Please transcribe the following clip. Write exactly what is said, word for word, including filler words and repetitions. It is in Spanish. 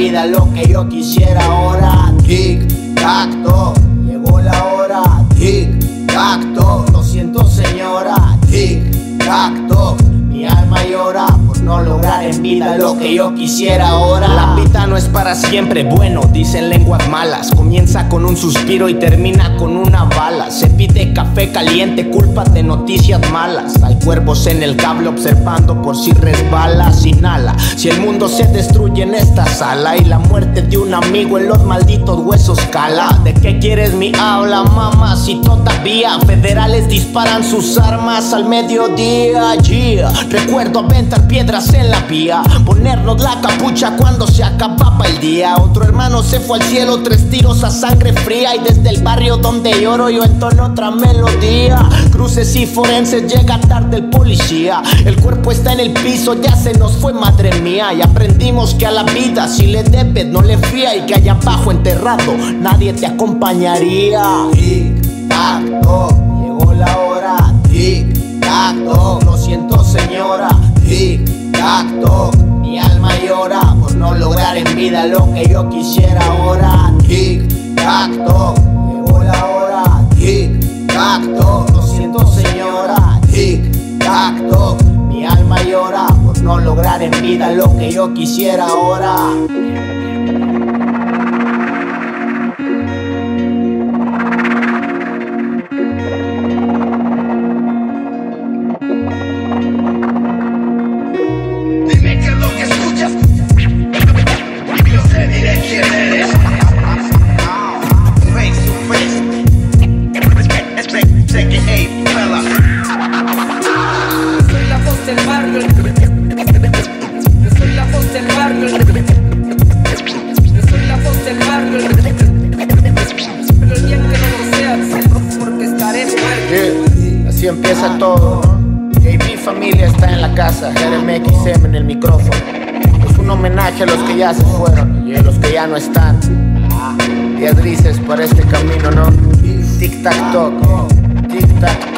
vida lo que yo quisiera ahora. Tic, tac, toc, llegó la hora. Tic, tac, toc, lo siento señora. Tic, tac, toc, mi alma llora por no lograr en vida lo que yo quisiera ahora. La vida no es para siempre, bueno, dicen lenguas malas. Comienza con un suspiro y termina con una bala. Se pide café caliente, culpas de noticias malas. Hay cuervos en el cable observando por si resbalas. Inhala, si el mundo se destruye en esta sala y la muerte de un amigo en los malditos huesos cala. ¿De qué quieres mi habla, mamá? Si todavía federales disparan sus armas al mediodía, yeah. Recuerdo aventar piedras en la vía, ponernos la capucha cuando se acababa el día. Otro hermano se fue al cielo, tres tiros a sangre fría. Y desde el barrio donde lloro yo entono otra melodía. Cruces y forenses, llega tarde el policía. El cuerpo está en el piso, ya se nos fue, madre mía. Y aprendimos que a la vida si le debes no le fía. Y que allá abajo enterrado nadie te acompañaría. Tic, tac, toc, llegó la hora. Tic, tac, toc, lo siento señora. Tic, tac, toc, mi alma llora por no lograr en vida lo que yo quisiera ahora. Tic, tac, toc, llegó la hora. Tic, tac, toc, lo siento señora. Tic, tac, toc, mi alma llora por no lograr en vida lo que yo quisiera ahora. Así empieza todo, ¿no? J B Familia está en la casa, R M X M en el micrófono. Es un homenaje a los que ya se fueron y a los que ya no están. Días grises para este camino, ¿no? Tic tac toc, tic tac